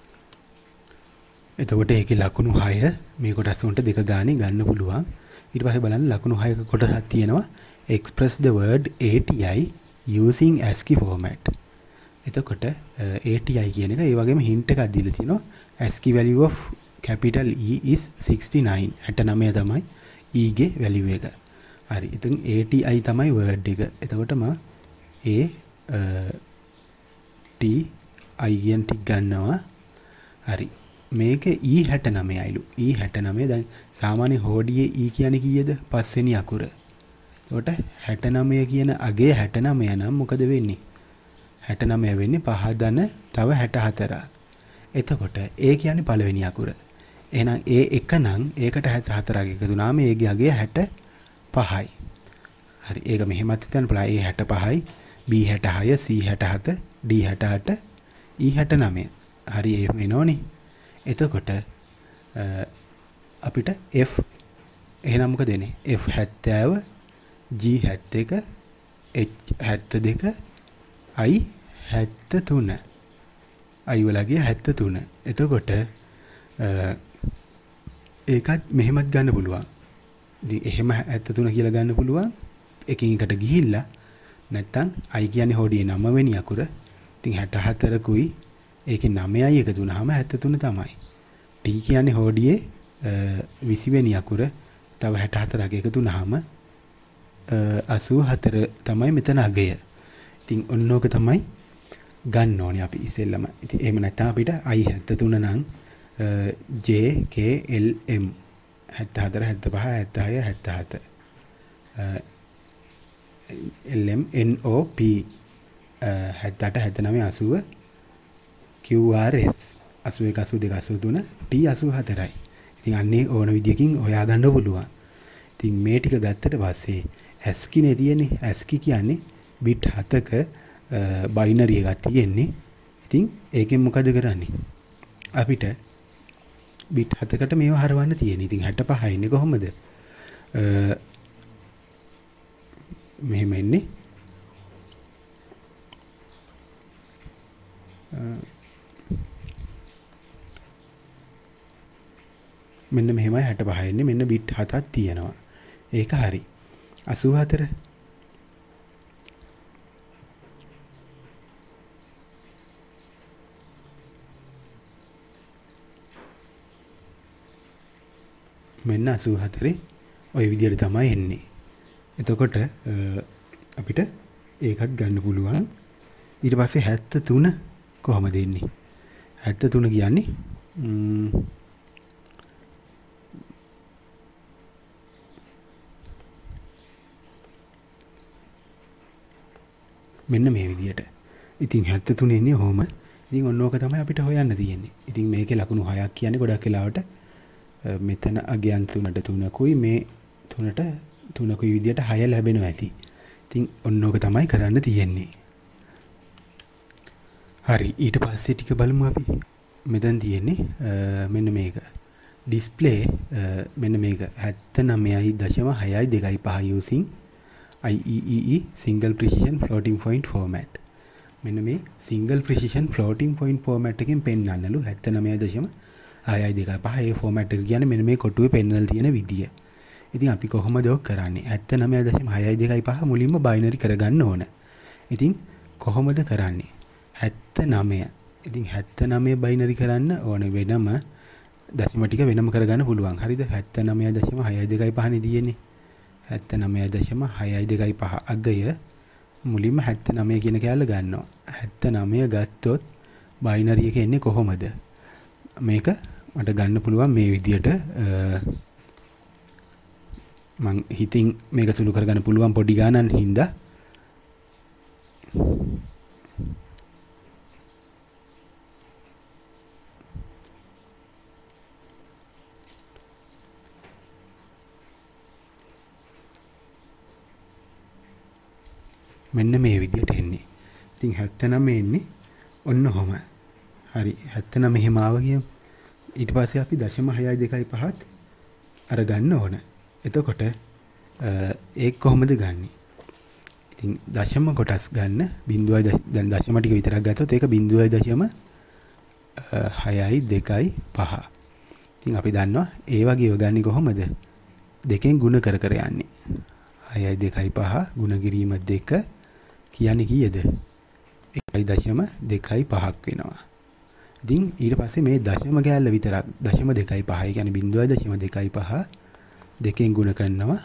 එතකොට ඒකේ ලකුණු 6 මේ කොටස් වලට දෙක ගානේ ගන්න පුළුවන්. ඊට පස්සේ බලන්න ලකුණු 6ක කොටසක් තියෙනවා express the word ATI using ASCII format. එතකොට ATI කියන එක ඒ වගේම hint එකක් දීලා තියෙනවා. ASCII value of capital E is 69. 69 තමයි E ගේ value එක. හරි. ඉතින් ATI තමයි word එක. එතකොට මම T I කියන ටික ගන්නවා. හරි. මේක E69යිලු. E69 දැන් සාමාන්‍ය හෝඩියේ E කියන්නේ කීයද? 5 වෙනි අකුර. එතකොට 69 කියන අගේ 69 නම් මොකද වෙන්නේ? 69 වෙන්නේ 5 ධන තව 64ක්. එතකොට ඒ කියන්නේ පළවෙනි අකුර. එහෙනම් ඒ එක නම් ඒකට 64ක් එකතු වුණාම ඒගේ අගේ 65යි. හරි. ඒක මෙහෙමත් හිතන්න පුළුවන්. A 65යි, B 66, C 67, D 68, E 69. හරි එහෙම වෙනෝනේ. එතකොට අපිට F එහෙනම් මොකද වෙන්නේ? F 70, G 71, H 72, I 73. I වලගේ 73. එතකොට ඒකත් මෙහෙමත් ගන්න පුළුවන්. ඉතින් එහෙම 73 කියලා ගන්න පුළුවන්. එකින් එකට ගිහිල්ලා නැත්තම් I කියන්නේ හොඩියේ 9 වෙනි අකුර. ඉතින් 64කුයි ඒකේ 9යි එකතු වුණාම 73 තමයි. T කියන්නේ හොඩියේ 20 වෙනි අකුර. තව 64ක් එකතු වුණාම 84 තමයි මෙතන අගය. ඉතින් ඔන්නෝක තමයි ගන්න ඕනේ අපි ඉස්සෙල්ලම. ඉතින් එහෙම නැත්නම් අපිට I 73 නම් J K L M 74 75 76 77 L M N O P 78 79 80 Q R S 81 82 83 T 84යි. ඉතින් අන්නේ ඕන විදියකින් හොයාගන්න පුළුවන්. ඉතින් මේ ටික ගත්තට පස්සේ ASCII නේ තියෙන්නේ. ASCII කියන්නේ bit 7ක බයිනරි එකක් තියෙන්නේ. ඉතින් ඒකෙන් මොකද කරන්නේ? අපිට bit 7කට මේව හරවන්න තියෙන්නේ. ඉතින් 65 ඉන්නේ කොහොමද? මෙහෙම ඉන්නේ. මෙන්න මෙහෙමයි 65 ඉන්නේ. මෙන්න bit 7ක් තියෙනවා. ඒක හරි. 84 මෙන්න 84 ওই විදිහට තමයි එන්නේ. එතකොට අපිට ඒකත් ගන්න පුළුවන්. ඊට පස්සේ 73 කොහමද එන්නේ? 73 කියන්නේ මෙන්න මේ විදිහට. ඉතින් 73 එන්නේ ඔහොම. ඉතින් ඔන්න ඕක තමයි අපිට හොයන්න තියෙන්නේ. ඉතින් මේකේ ලකුණු 6ක් කියන්නේ ගොඩක් වෙලාවට මෙතන අගයන් 3ට 3කුයි මේ 3ට 3කුයි විදිහට 6 ලැබෙනවා ඇති. ඉතින් ඔන්න ඕක තමයි කරන්න තියෙන්නේ. හරි ඊට පස්සේ ටික බලමු අපි. මෙතන තියෙන්නේ මෙන්න මේක. display මෙන්න මේක 79.625 using IEEE single precision floating point format. මෙන්න මේ single precision floating point format එකෙන් පෙන්නන්නලු 79.625 ඒ format එක කියන්නේ මෙන්න මේ කොටුවේ පෙන්නලා තියෙන විදිය. ඉතින් අපි කොහොමද ඔක් කරන්නේ? 79.625 මුලින්ම බයිනරි කරගන්න ඕන. ඉතින් කොහොමද කරන්නේ? 79. ඉතින් 79 බයිනරි කරන්න ඕන වෙනම දශම ටික වෙනම කරගන්න පුළුවන්. හරිද? 79.625 නේ තියෙන්නේ. 79.625 අගය මුලින්ම 79 කියන කෑල්ල ගන්නවා. 79 ගත්තොත් බයිනරි එක එන්නේ කොහොමද? මේක මට ගන්න පුළුවන් මේ විදියට මං හිතින් මේක සුළු කරගන්න පුළුවන් පොඩි ගානක් හින්දා මෙන්න මේ විදියට එන්නේ. ඉතින් 79 එන්නේ ඔන්න ඔහම. හරි 79 මෙහෙම ආව කියමු. ඊට පස්සේ අපි 0.625ත් අර ගන්න ඕන. එතකොට ඒක කොහොමද ගන්නෙ? ඉතින් දශම කොටස් ගන්න බිඳුවයි දැන් දශම ටික විතරක් ගත්තොත් ඒක 0.625. ඉතින් අපි දන්නවා ඒ වගේව ගන්නේ කොහොමද? දෙකෙන් ගුණ කර කර යන්නේ. 6.25 ගුණ කිරීම 2 කියන්නේ කීයද? 1.25ක් වෙනවා. ඉතින් ඊට පස්සේ මේ දශම කෑල්ල විතරක් 0.25 කියන්නේ 0.25 දෙකෙන් ගුණ කරනවා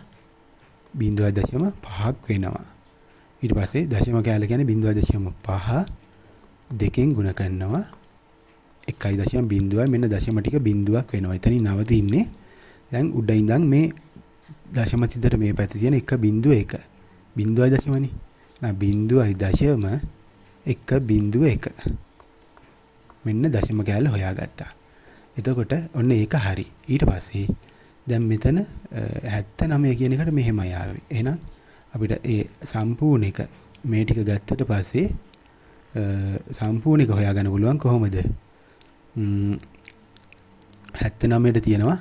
0.5ක් වෙනවා. ඊට පස්සේ දශම කෑල්ල කියන්නේ 0.5 දෙකෙන් ගුණ කරනවා 1.0 මෙන්න දශම ටික බිඳුවක් වෙනවා. එතනින් නවතින්නේ. දැන් උඩ ඉඳන් මේ දශම සිතට මේ පැත්තේ තියෙන 1.1 බිඳුවයි දශමනේ. නා බිඳුවයි දශම 1.1 මෙන්න දශම කෑල්ල හොයාගත්තා. එතකොට ඔන්න ඒක හරි. ඊට පස්සේ දැන් මෙතන 79 කියන එකට මෙහෙමයි ආවේ. එහෙනම් අපිට ඒ සම්පූර්ණ එක මේ ටික ගත්තට පස්සේ සම්පූර්ණ එක හොයාගන්න පුළුවන් කොහොමද? 79ට තියෙනවා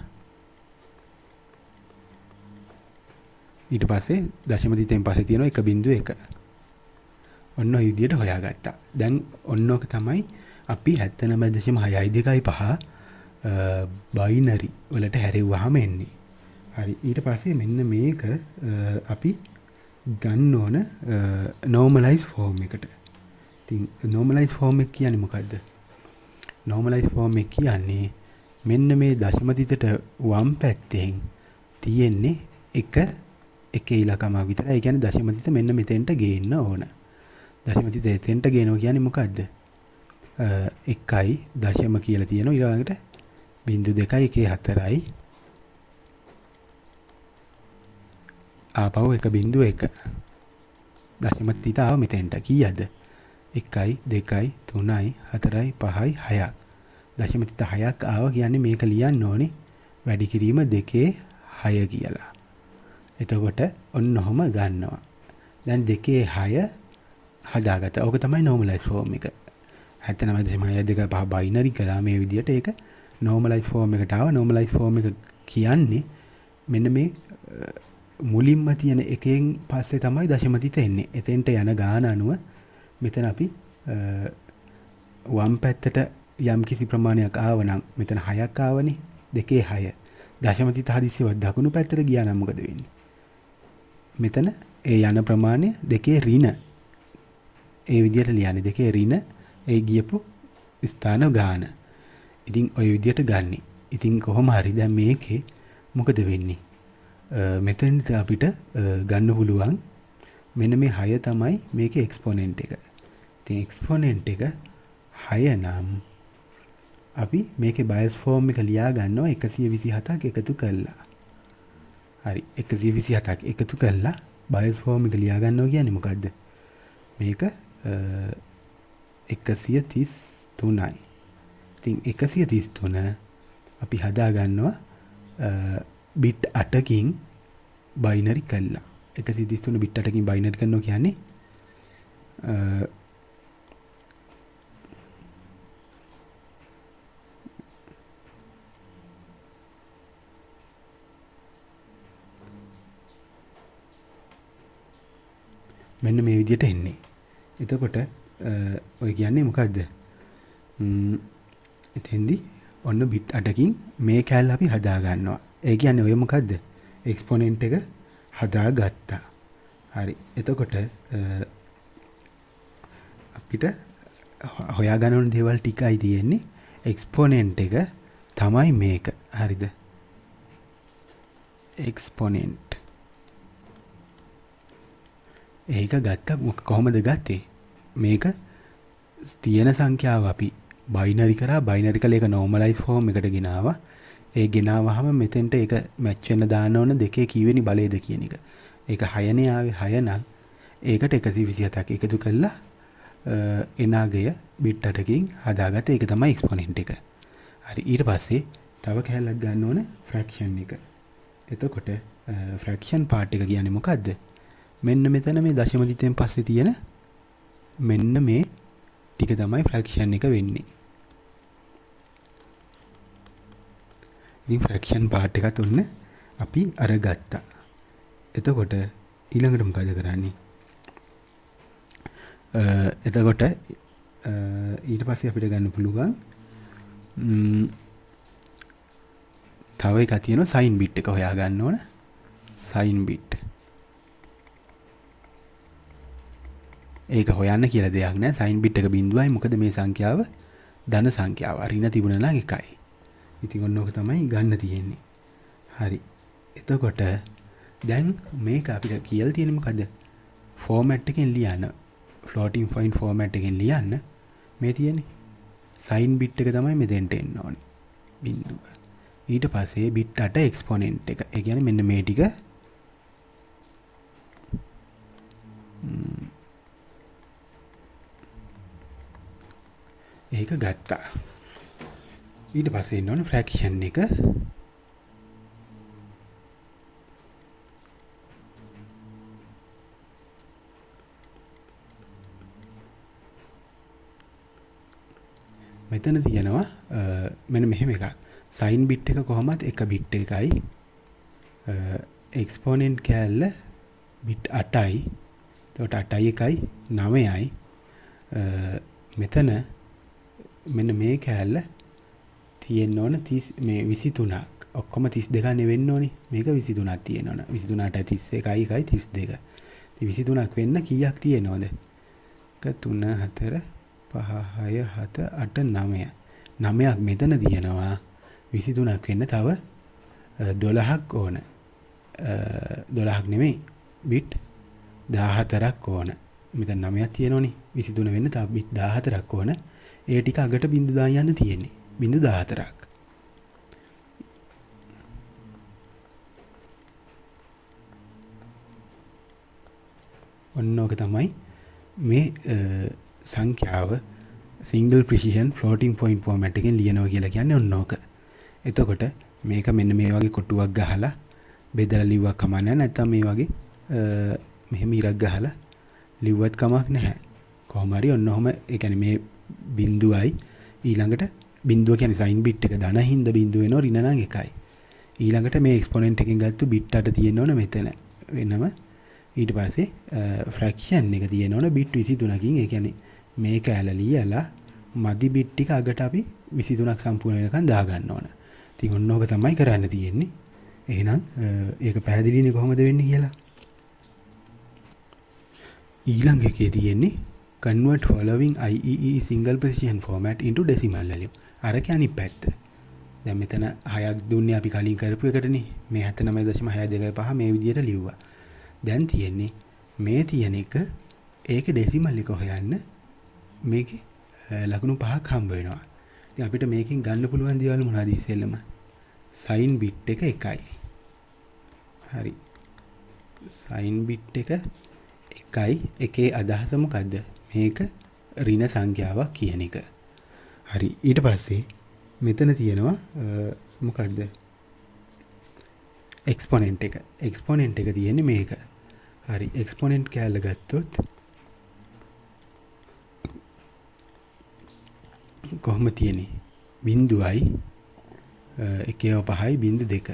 ඊට පස්සේ දශම තිතෙන් පස්සේ තියෙනවා 1.1. ඔන්න ඔය විදිහට හොයාගත්තා. දැන් ඔන්න ඔක තමයි අපි 79.625 බයිනරි වලට හැරෙව්වහම එන්නේ. හරි. ඊට පස්සේ මෙන්න මේක අපි ගන්න ඕන normalize form එකට. ඉතින් normalize form එක කියන්නේ මොකද්ද? normalize form එක කියන්නේ මෙන්න මේ දශම තිතට වම් පැත්තෙන් තියෙන්නේ එක ඉලකමක් විතරයි. ඒ කියන්නේ දශම තිත මෙන්න මෙතෙන්ට ගේන්න ඕන. දශම තිත එතෙන්ට ගේනවා කියන්නේ මොකද්ද? 1යි දශම කියලා තියෙනවා. ඊළඟට 0.214යි ආපහු 1.1 දශම තිත ආව මෙතෙන්ට කීයද? 1යි 2යි 3යි 4යි 5යි 6ක් දශම තිත 6ක් ආව කියන්නේ මේක ලියන්න ඕනේ වැඩි කිරීම 2.6 කියලා. එතකොට ඔන්න ඔහම ගන්නවා. දැන් 2.6 හදාගත්තා. ඕක තමයි normalize form එක. 79.625 බයිනරි කරා මේ විදිහට ඒක normalize form එකට ආව. normalize form එක කියන්නේ මෙන්න මේ මුලින්ම තියෙන එකෙන් පස්සේ තමයි දශම තිත එන්නේ. එතෙන්ට යන ගාන අනුව මෙතන අපි වම් පැත්තට යම් කිසි ප්‍රමාණයක් ආවනම් මෙතන 6ක් ආවනේ. 2.6 දශම තිත හදිස්සියව දකුණු පැත්තට ගියා නම් මොකද වෙන්නේ? මෙතන ඒ යන ප්‍රමාණය 2 ඍණ ඒ විදිහට ලියන්නේ 2 ඍණ ඒ ගියපු ස්ථාන ගාන. ඉතින් ওই විදිහට ගන්නෙ. ඉතින් කොහොම හරි දැන් මේකේ මොකද වෙන්නේ? මෙතනට අපිට ගන්න පුළුවන් මෙන්න මේ 6 තමයි මේකේ එක්ස්පොනෙන්ට් එක. ඉතින් එක්ස්පොනෙන්ට් එක 6 නම් අපි මේකේ බයස් ෆෝම් එක ලියා ගන්නවා 127ක් එකතු කළා. හරි 127ක් එකතු කළා බයස් ෆෝම් එක ලියා ගන්නවා කියන්නේ මොකද්ද? මේක 133යි. ඉතින් 133 අපි හදා ගන්නවා බිට් 8කින් බයිනරි කළා. 133 බිට් 8කින් බයිනරි කරනවා කියන්නේ මෙන්න මේ විදිහට එන්නේ. එතකොට ඔය කියන්නේ මොකද්ද? එතෙන්දි ඔන්න බිට් 8කින් මේ කැලල අපි හදා ගන්නවා. ඒ කියන්නේ ඔය මොකද්ද? එක්ස්පොනෙන්ට් එක හදාගත්තා. හරි. එතකොට අපිට හොයා ගන්න ඕන දේවල් ටිකයි තියෙන්නේ. එක්ස්පොනෙන්ට් එක තමයි මේක. හරිද? එක්ස්පොනෙන්ට් ඒක ගත්ත කොහොමද ගත්තේ? මේක තියෙන සංඛ්‍යාව අපි බයිනරි කරා බයිනරි කළා ඒක normalize form එකට ගෙනාවා. ඒ ගෙනාවහම මෙතෙන්ට ඒක මැච් වෙන්න දාන්න ඕන දෙකේ කීවෙනි බලයද කියන එක. ඒක 6නේ ආවේ 6 නම් ඒකට 127ක් එකතු කළා එනාගය බිට් 8කින් හදාගත්ත ඒක තමයි එක්ස්පොනෙන්ට් එක. හරි ඊට පස්සේ තව කැලලක් ගන්න ඕන ෆ්‍රැක්ෂන් එක. එතකොට ෆ්‍රැක්ෂන් පාර්ට් එක කියන්නේ මොකද්ද? මෙන්න මෙතන මේ දශම දිතෙන් පස්සේ තියෙන මෙන්න මේ ටික තමයි ෆ්‍රැක්ෂන් එක වෙන්නේ. ඉතින් ෆ්‍රැක්ෂන් පාර්ට් එකත් ඔන්න අපි අරගත්තා. එතකොට ඊළඟට මොකද කරන්නේ? එතකොට ඊට පස්සේ අපිට ගන්න පුළුවන් තව එකක් තියෙනවා සයින් බිට් එක හොයා ගන්න ඕන. Sign bit. ඒක හොයන්න කියලා දෙයක් නෑ. සයින් බිට් එක බිඳුවයි. මොකද මේ සංඛ්‍යාව ධන සංඛ්‍යාව. ඍණ තිබුණා නම් එකයි. ඉතින් ඔන්න ඕක තමයි ගන්න තියෙන්නේ. හරි. එතකොට දැන් මේක අපිට කියලා තියෙන්නේ මොකද්ද? ෆෝමැට් එකෙන් ලියන්න. ෆ්ලෝටින් පොයින්ට් ෆෝමැට් එකෙන් ලියන්න මේ තියෙන්නේ. සයින් බිට් එක තමයි මෙතෙන්ට එන්න ඕනේ. බිඳුව. ඊට පස්සේ බිට් 8 එක්ස්පොනෙන්ට් එක. ඒ කියන්නේ මෙන්න මේ ටික ඒක ගත්තා. ඊට පස්සේ එන්න ඕනේ ෆ්‍රැක්ෂන් එක. මෙතන තියෙනවා මෙන්න මෙහෙම එකක්. සයින් බිට් එක කොහොමද එක බිට් එකයි එක්ස්පොනෙන්ට් කැලල බිට් 8යි. එතකොට 8යි 1යි 9යි. මෙතන මෙන්න මේ කැලල තියෙන්න ඕන 30 මේ 23ක්. ඔක්කොම 32ක් නෙවෙන්න ඕනේ. මේක 23ක් තියෙන්න ඕන. 23ට 31යි 1යි 32. ඉතින් 23ක් වෙන්න කීයක් තියෙනවද? 1 3 4 5 6 7 8 9. 9ක් මෙතන තියෙනවා. 23ක් වෙන්න තව 12ක් ඕන. 12ක් නෙමෙයි. බිට් 14ක් ඕන. මෙතන 9ක් තියෙනවනේ. 23 වෙන්න තව බිට් 14ක් ඕන. ඒ ටික අගට බිඳු දාන්න යන්න තියෙන්නේ. බිඳු 14ක්. ඔන්න ඕක තමයි මේ සංඛ්‍යාව single precision floating point format එකෙන් ලියනවා කියලා කියන්නේ ඔන්න ඕක. එතකොට මේක මෙන්න මේ වගේ කොටුවක් ගහලා බෙදලා ලිව්වක් කමක් නැහැ. නැත්නම් මේ වගේ මෙහෙම ඉරක් ගහලා ලිව්වත් කමක් නැහැ. කොහොම හරි ඔන්න ඔහම ඒ කියන්නේ මේ බිඳුවයි ඊළඟට බිඳුව කියන්නේ සයින් බිට් එක ධන හින්ද බිඳුව වෙනවා ඍණ නම් එකයි. ඊළඟට මේ එක්ස්පොනෙන්ට් එකෙන් ගත්ත බිට් 8 තියෙන්න ඕන මෙතන වෙනම. ඊට පස්සේ ෆ්‍රැක්ෂන් එක තියෙන්න ඕන බිට් 23කින්. ඒ කියන්නේ මේක ඇලලියලා මදි බිට් ටික අගට අපි 23ක් සම්පූර්ණ වෙනකන් දා ගන්න ඕන. ඉතින් ඔන්න ඕක තමයි කරන්න තියෙන්නේ. එහෙනම් ඒක පැහැදිලිනේ කොහොමද වෙන්නේ කියලා. ඊළඟ එකේ තියෙන්නේ convert following IEEE single precision format into decimal value. අර කියන්නේ පැත්ත. දැන් මෙතන 6ක් දුන්නේ අපි කලින් කරපු එකටනේ. මේ 79.625 මේ විදිහට ලිව්වා. දැන් තියෙන්නේ මේ තියෙන එක ඒකේ ඩෙසිමල් එක හොයන්න මේකේ ලකුණු 5ක් හම්බ වෙනවා. ඉතින් අපිට මේකෙන් ගන්න පුළුවන් දේවල් මොනවද ඉස්සෙල්ලම? සයින් බිට් එක 1යි. හරි. සයින් බිට් එක 1යි. එකේ අදහස මොකද්ද? මේක ඍණ සංඛ්‍යාවක් කියන එක. හරි. ඊට පස්සේ මෙතන තියෙනවා මොකද්ද? එක්ස්පොනෙන්ට් එක. එක්ස්පොනෙන්ට් එක තියෙන්නේ මේක. හරි. එක්ස්පොනෙන්ට් කැලල ගත්තොත් කොහොම තියෙන්නේ? බිඳුවයි 1.5යි 0.2.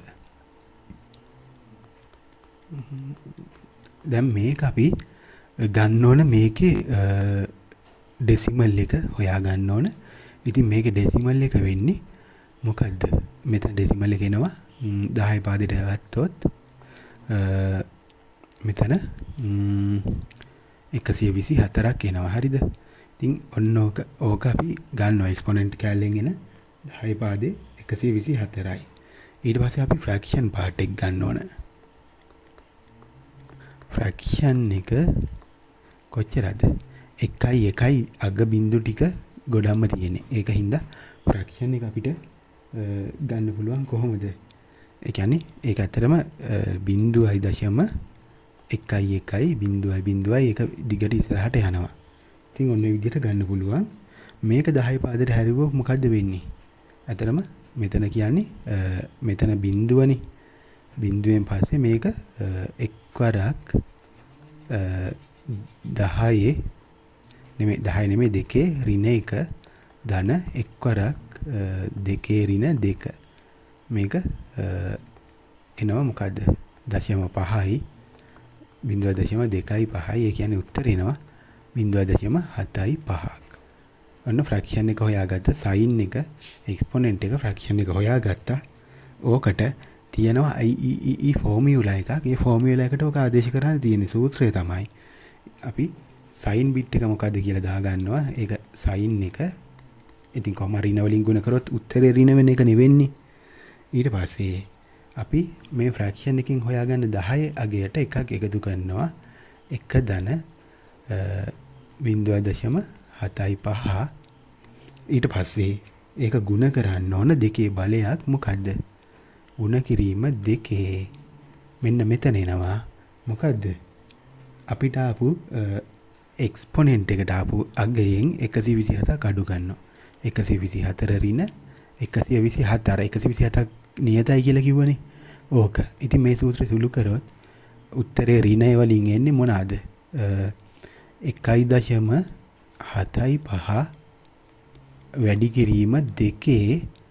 දැන් මේක අපි ගන්න ඕන මේකේ ඩෙසිමල් එක හොයා ගන්න ඕන. ඉතින් මේකේ ඩෙසිමල් එක වෙන්නේ මොකද්ද? මෙතන ඩෙසිමල් එක එනවා 10 පාදයට ගත්තොත් මෙතන 124ක් එනවා. හරිද? ඉතින් ඔන්න ඕක අපි ගන්නවා එක්ස්පොනෙන්ට් කැලෙන් එන 10 පාදේ 124යි. ඊට පස්සේ අපි ෆ්‍රැක්ෂන් පාර්ට් එක ගන්න ඕන. ෆ්‍රැක්ෂන් එක කොච්චරද? 1 අග බිංදු ටික ගොඩක්ම තියෙන්නේ. ඒක හින්දා ෆ්‍රැක්ෂන් එක අපිට ගන්න පුළුවන් කොහොමද? ඒ කියන්නේ ඒක ඇත්තටම 0.1 ඒක දිගට ඉස්සරහට යනවා. ඉතින් ඔන්න ඔය විදිහට ගන්න පුළුවන්. මේක 10 පාදයට හැරුවොත් මොකද්ද වෙන්නේ? ඇත්තටම මෙතන කියන්නේ මෙතන බිංදුවනේ. බිංදුවෙන් පස්සේ මේක එක්වරක් 10 නෙමෙයි 2 ඍණ 1 ධන එක්වරක් 2 ඍණ 2 මේක එනවා මොකද්ද 0.5යි 0.25යි ඒ කියන්නේ උත්තර එනවා 0.75ක්. ඔන්න ෆ්‍රැක්ෂන් එක හොයාගත්ත සයින් එක එක්ස්පොනෙන්ට් එක ෆ්‍රැක්ෂන් එක හොයාගත්තා. ඕකට තියෙනවා IEEE ෆෝමියුලා එකක්. ඒ ෆෝමියුලා එකට ඔක ආදේශ කරන්න තියෙන සූත්‍රය තමයි අපි සයින් බිට් එක මොකද්ද කියලා දාගන්නවා. ඒක සයින් එක. ඉතින් කොහොම ඍණ වලින් ගුණ කරොත් උත්තරේ ඍණ වෙන එක නෙවෙන්නේ. ඊට පස්සේ අපි මේ ෆ්‍රැක්ෂන් එකකින් හොයාගන්න 10 අගයට එකක් එකතු කරනවා. 1 ධන 0.75 ඊට පස්සේ ඒක ගුණ කරන්න ඕන දෙකේ බලයක් මොකද්ද? ගුණ කිරීම දෙකේ මෙන්න මෙතන එනවා. මොකද්ද? අපිට ආපු එක්ස්පොනෙන්ට් එකට ආපු අගයෙන් 127ක් අඩු කරනවා. 124 ඍණ 127 අර 127ක් නියතයි කියලා කිව්වනේ. ඕක. ඉතින් මේ සූත්‍රය සුළු කරොත් උත්තරේ ඍණ වලින් එන්නේ මොනවාද? 1.75 වැඩි කිරීම දෙකේ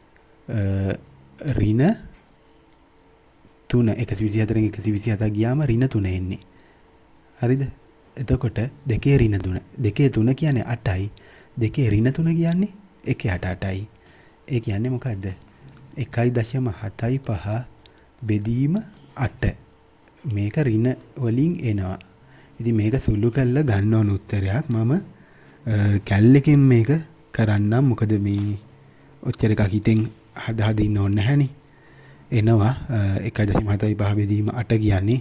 ඍණ 3 124න් 127ක් ගියාම ඍණ 3 එන්නේ. හරිද? එතකොට දෙකේ ඍණ 3 දෙකේ 3 කියන්නේ 8යි. දෙකේ ඍණ 3 කියන්නේ 1.8යි. ඒ කියන්නේ මොකද්ද? 1.75 බෙදීම 8. මේක ඍණ වලින් එනවා. ඉතින් මේක සුළු කරලා ගන්න ඕන උත්තරයක්. මම කැල්ලකින් මේක කරන්නම්. මොකද මේ ඔච්චර එකක් හිතෙන් හදා දින්න ඕනේ නැහනේ. එනවා 1.75 බෙදීම 8 කියන්නේ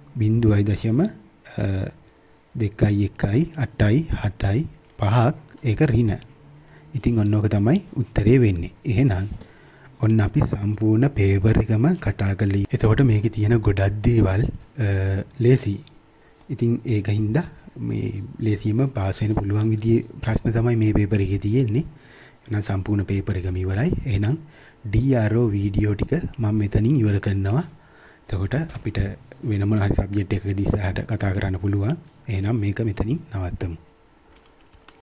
0.218යි 5ක් ඒක ඍණ. ඉතින් ඔන්න ඕක තමයි උත්තරේ වෙන්නේ. එහෙනම් ඔන්න අපි සම්පූර්ණ පේපර් එකම කතා කළේ. එතකොට මේකේ තියෙන ගොඩක් දේවල් ලේසි. ඉතින් ඒක හින්දා මේ ලේසියම පාස් වෙන්න පුළුවන් විදිහේ ප්‍රශ්න තමයි මේ පේපර් එකේ තියෙන්නේ. එහෙනම් සම්පූර්ණ පේපර් එකම ඉවරයි. එහෙනම් DRO වීඩියෝ ටික මම මෙතනින් ඉවර කරනවා. එතකොට අපිට වෙන මොන හරි සබ්ජෙක්ට් එකකදී ඉස්සරහට කතා කරන්න පුළුවන්. එහෙනම් මේක මෙතනින් නවත්තමු.